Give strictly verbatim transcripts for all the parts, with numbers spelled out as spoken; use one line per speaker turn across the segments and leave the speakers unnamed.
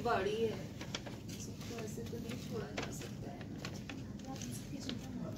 बाड़ी है, सबको ऐसे तो नहीं छोड़ा जा सकता है। आप इसकी चिंता मत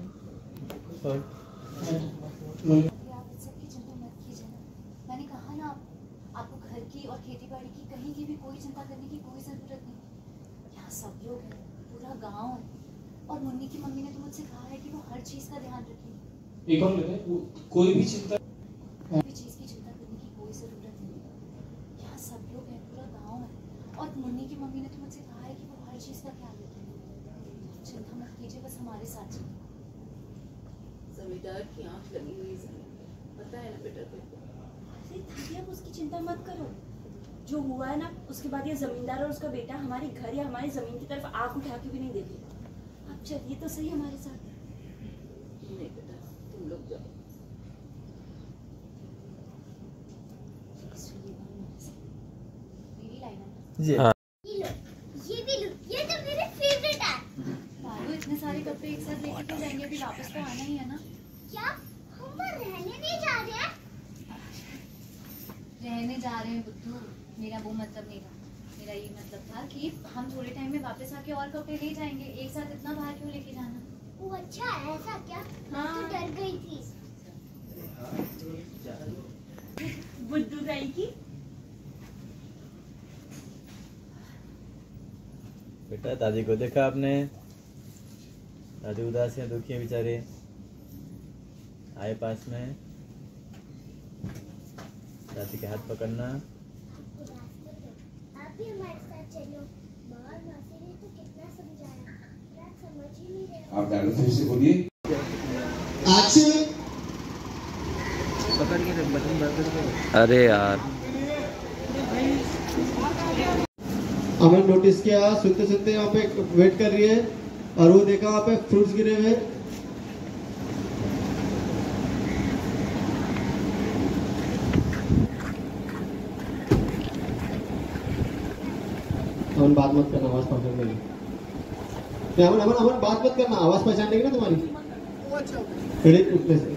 कीजिए ना। मैंने कहा ना, आपको घर की और खेती बाड़ी की कहीं की भी कोई चिंता करने की कोई जरूरत नहीं। यहाँ सब लोग हैं, पूरा गांव है, और मुन्नी की मम्मी ने तो मुझसे कहा है कि वो हर चीज का ध्यान रखेगी।
एक और लेते हैं, कोई भी चिंता
कोई चीज की चिंता करने की कोई जरूरत नहीं। यहाँ सब लोग हैं, पूरा गांव है, और मुन्नी की मम्मी ने तो मुझसे कहा है कि वो हर चीज का ख्याल रखेगी। चिंता मत कीजिए, बस हमारे साथ चलिए।
जमींदार की आंख लगी हुई जमीन पे, पता है ना बेटा तुमको।
अरे दीदी आप उसकी चिंता मत करो, जो हुआ है ना उसके बाद ये जमींदार और उसका बेटा हमारे घर या हमारी जमीन की तरफ आंख उठा के भी नहीं देखेगा। आप चलिए तो सही हमारे साथ।
नहीं बेटा, तुम लोग जाओ।
मेरी लाइन है
जी
हाँ।
ये लो, ये भी लो, ये तो मेरे फेवरेट है।
बाबू, इतने सारे कपड़े एक साथ लेके तो जाएंगे, अभी वापस तो आना ही है ना।
क्या हम वहाँ रहने नहीं जा रहे हैं?
रहने जा रहे हैं बुद्धू, मेरा वो मतलब नहीं था। मेरा ये मतलब था कि हम थोड़े टाइम में वापस आके और कपड़े ले जाएंगे। एक साथ इतना बाहर क्यों लेके जाना?
वो अच्छा है, ऐसा क्या? मैं तो डर गई थी।
बुद्धू दाई की
बेटा, दादी को देखा आपने? दादी उदास हैं, दुखी हैं बेचारे। आए पास में, दादी के हाथ पकड़ना।
आप भी हमारे साथ चलो। बाहर मौसी ने तो कितना समझाया, क्या समझ ही नहीं रहे।
आप डायरेक्ट फिर से बोलिए।
अरे यार,
हमें नोटिस किया, सुनते सुनते वहाँ पे वेट कर रही है, और वो देखा वहाँ पे फ्रूट्स गिरे हुए। अमन बात मत करना, आवाज पहचान लेगी। अमन अमन अमन बात मत करना, आवाज पहचान लेगी ना तुम्हारी। उठने से